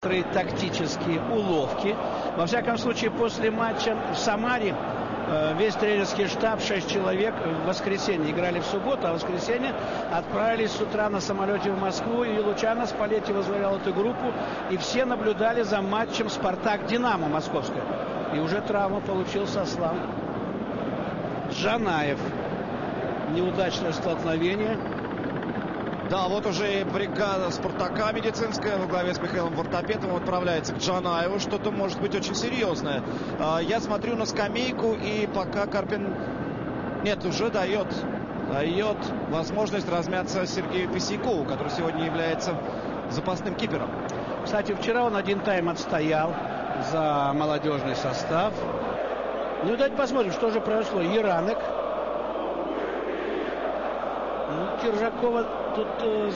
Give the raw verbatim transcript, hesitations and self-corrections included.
Тактические уловки. Во всяком случае, после матча в Самаре весь тренерский штаб, шесть человек, в воскресенье играли в субботу, а в воскресенье отправились с утра на самолете в Москву, и Лучано Спалетти возглавлял эту группу, и все наблюдали за матчем «Спартак-Динамо» московское. И уже травму получил Сослан Джанаев. Неудачное столкновение. Да, вот уже и бригада «Спартака» медицинская во главе с Михаилом Вартопетовым отправляется к Джанаеву. Что-то может быть очень серьезное. Я смотрю на скамейку, и пока Карпин... Нет, уже дает, дает возможность размяться Сергею Косякову, который сегодня является запасным кипером. Кстати, вчера он один тайм отстоял за молодежный состав. Ну, давайте посмотрим, что же произошло. Еранек. Ну, Киржакова тут...